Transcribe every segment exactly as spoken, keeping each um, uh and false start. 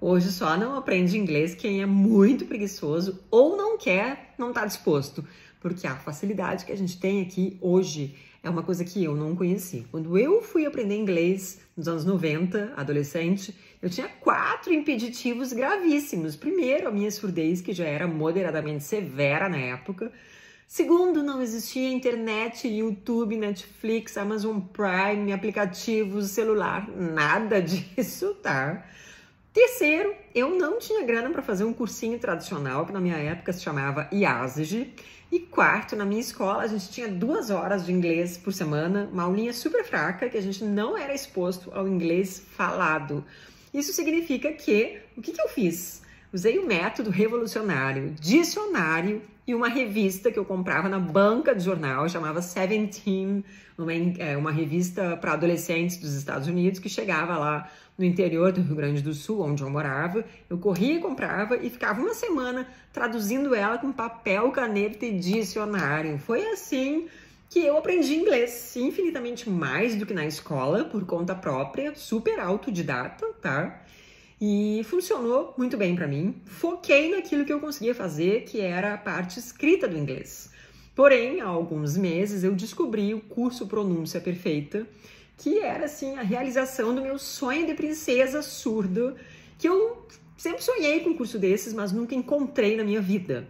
Hoje só não aprende inglês quem é muito preguiçoso ou não quer, não está disposto. Porque a facilidade que a gente tem aqui hoje é uma coisa que eu não conheci. Quando eu fui aprender inglês nos anos noventa, adolescente, eu tinha quatro impeditivos gravíssimos. Primeiro, a minha surdez, que já era moderadamente severa na época. Segundo, não existia internet, YouTube, Netflix, Amazon Prime, aplicativos, celular, nada disso, tá? Terceiro, eu não tinha grana para fazer um cursinho tradicional, que na minha época se chamava I A S G. E quarto, na minha escola, a gente tinha duas horas de inglês por semana, uma aulinha super fraca, que a gente não era exposto ao inglês falado. Isso significa que, o que, que eu fiz? Usei o método revolucionário, dicionário e uma revista que eu comprava na banca de jornal, chamava Seventeen, uma, uma revista para adolescentes dos Estados Unidos, que chegava lá no interior do Rio Grande do Sul, onde eu morava. Eu corria, comprava e ficava uma semana traduzindo ela com papel, caneta e dicionário. Foi assim que eu aprendi inglês, infinitamente mais do que na escola, por conta própria, super autodidata, tá? E funcionou muito bem para mim. Foquei naquilo que eu conseguia fazer, que era a parte escrita do inglês. Porém, há alguns meses eu descobri o curso Pronúncia Perfeita, que era assim a realização do meu sonho de princesa surda, que eu sempre sonhei com um curso desses, mas nunca encontrei na minha vida.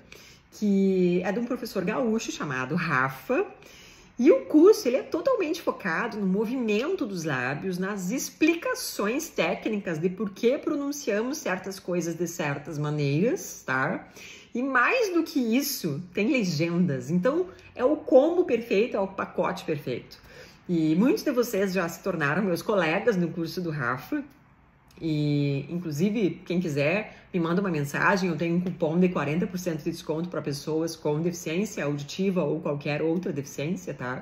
Que é de um professor gaúcho chamado Rafa. E o curso ele é totalmente focado no movimento dos lábios, nas explicações técnicas de por que pronunciamos certas coisas de certas maneiras, tá? E mais do que isso, tem legendas. Então, é o combo perfeito, é o pacote perfeito. E muitos de vocês já se tornaram meus colegas no curso do Rafa. E, inclusive, quem quiser, me manda uma mensagem. Eu tenho um cupom de quarenta por cento de desconto para pessoas com deficiência auditiva ou qualquer outra deficiência, tá?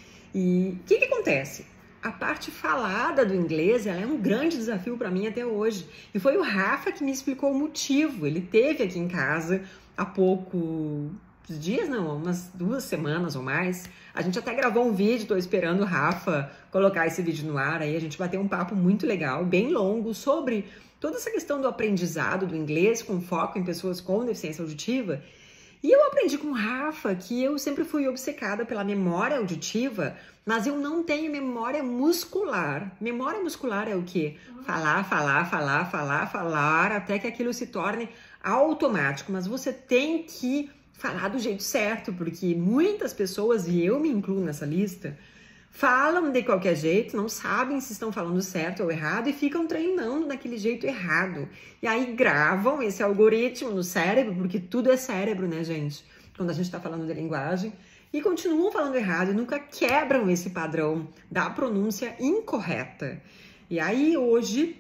E o que que acontece? A parte falada do inglês, ela é um grande desafio para mim até hoje. E foi o Rafa que me explicou o motivo. Ele esteve aqui em casa há pouco... dias não, umas duas semanas ou mais. A gente até gravou um vídeo, tô esperando o Rafa colocar esse vídeo no ar, aí a gente bateu um papo muito legal, bem longo, sobre toda essa questão do aprendizado do inglês, com foco em pessoas com deficiência auditiva. E eu aprendi com o Rafa que eu sempre fui obcecada pela memória auditiva, mas eu não tenho memória muscular. Memória muscular é o quê? Falar, falar, falar, falar, falar, até que aquilo se torne automático, mas você tem que falar do jeito certo, porque muitas pessoas, e eu me incluo nessa lista, falam de qualquer jeito, não sabem se estão falando certo ou errado e ficam treinando daquele jeito errado. E aí gravam esse algoritmo no cérebro, porque tudo é cérebro, né, gente? Quando a gente tá falando de linguagem, e continuam falando errado e nunca quebram esse padrão da pronúncia incorreta. E aí hoje,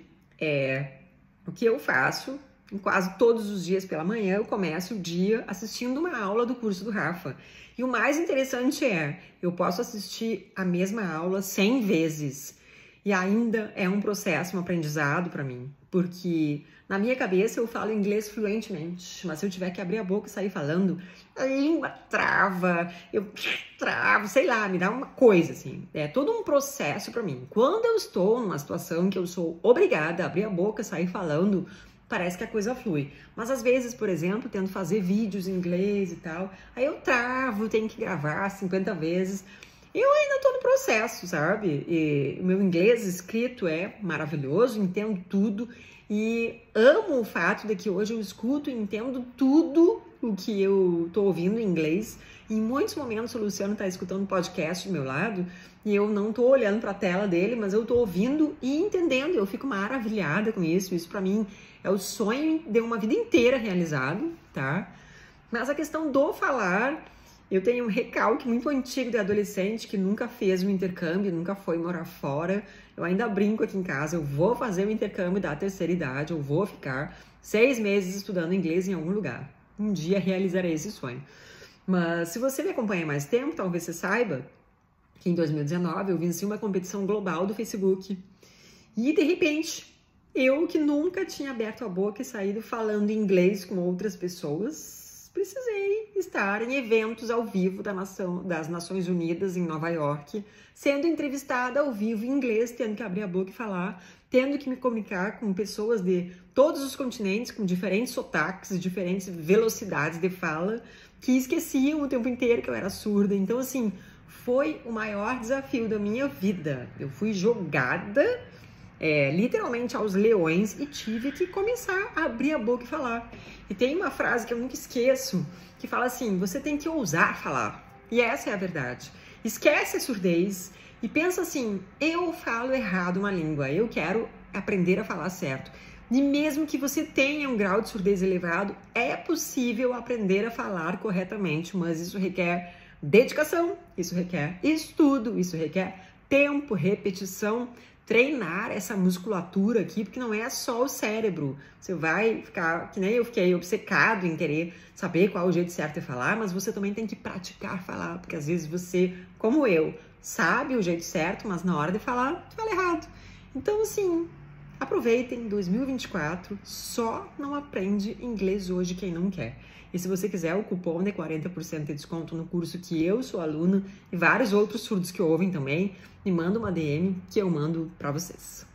é, o que eu faço... Quase todos os dias pela manhã eu começo o dia assistindo uma aula do curso do Rafa. E o mais interessante é, eu posso assistir a mesma aula cem vezes. E ainda é um processo, um aprendizado para mim. Porque na minha cabeça eu falo inglês fluentemente. Mas se eu tiver que abrir a boca e sair falando, a língua trava, eu travo, sei lá, me dá uma coisa assim. É todo um processo para mim. Quando eu estou numa situação que eu sou obrigada a abrir a boca e sair falando, parece que a coisa flui. Mas às vezes, por exemplo, tento fazer vídeos em inglês e tal, aí eu travo, tenho que gravar cinquenta vezes. Eu ainda tô no processo, sabe? E o meu inglês escrito é maravilhoso, entendo tudo e amo o fato de que hoje eu escuto e entendo tudo o que eu tô ouvindo em inglês. Em muitos momentos o Luciano tá escutando um podcast do meu lado e eu não tô olhando para a tela dele, mas eu tô ouvindo e entendendo. Eu fico maravilhada com isso. Isso para mim é o sonho de uma vida inteira realizado, tá? Mas a questão do falar, eu tenho um recalque muito antigo de adolescente que nunca fez um intercâmbio, nunca foi morar fora. Eu ainda brinco aqui em casa, eu vou fazer o intercâmbio da terceira idade, eu vou ficar seis meses estudando inglês em algum lugar. Um dia realizarei esse sonho. Mas se você me acompanha há mais tempo, talvez você saiba que em dois mil e dezenove eu venci uma competição global do Facebook. E de repente, eu que nunca tinha aberto a boca e saído falando inglês com outras pessoas, precisei estar em eventos ao vivo da nação, das Nações Unidas em Nova York, sendo entrevistada ao vivo em inglês, tendo que abrir a boca e falar, tendo que me comunicar com pessoas de todos os continentes, com diferentes sotaques, diferentes velocidades de fala, que esqueciam o tempo inteiro que eu era surda. Então, assim, foi o maior desafio da minha vida. Eu fui jogada, é, literalmente aos leões e tive que começar a abrir a boca e falar. E tem uma frase que eu nunca esqueço, que fala assim, você tem que ousar falar. E essa é a verdade. Esquece a surdez e pensa assim, eu falo errado uma língua, eu quero aprender a falar certo. E mesmo que você tenha um grau de surdez elevado, é possível aprender a falar corretamente, mas isso requer dedicação, isso requer estudo, isso requer tempo, repetição, treinar essa musculatura aqui, porque não é só o cérebro. Você vai ficar, que nem eu fiquei obcecado em querer saber qual é o jeito certo de falar, mas você também tem que praticar falar, porque às vezes você, como eu, sabe o jeito certo, mas na hora de falar, fala errado. Então, assim, aproveitem dois mil e vinte e quatro, só não aprende inglês hoje quem não quer. E se você quiser o cupom de quarenta por cento de desconto no curso que eu sou aluna e vários outros surdos que ouvem também, me manda uma D M que eu mando para vocês.